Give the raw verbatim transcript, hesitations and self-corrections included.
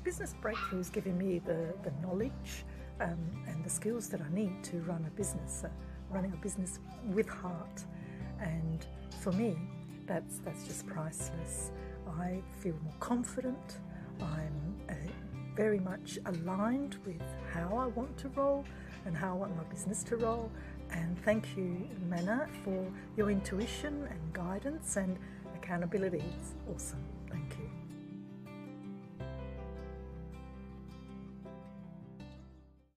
Business Breakthrough has given me the, the knowledge um, and the skills that I need to run a business, uh, running a business with heart. And for me, that's, that's just priceless. I feel more confident. I'm uh, very much aligned with how I want to roll and how I want my business to roll. And thank you, Manna, for your intuition and guidance and accountability. It's awesome. Thank you.